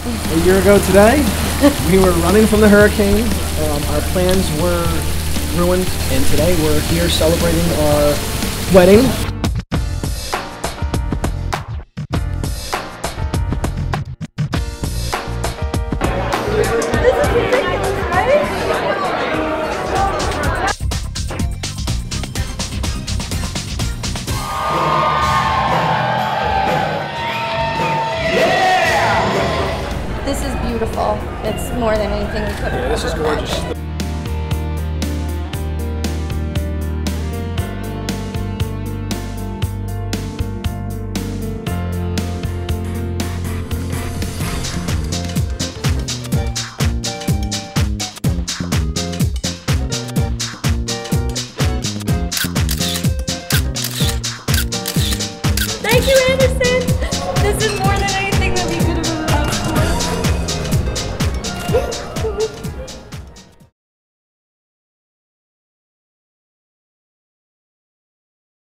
A year ago today, we were running from the hurricane. Our plans were ruined, and today we're here celebrating our wedding. This is beautiful. It's more than anything we could have. Yeah, this is gorgeous.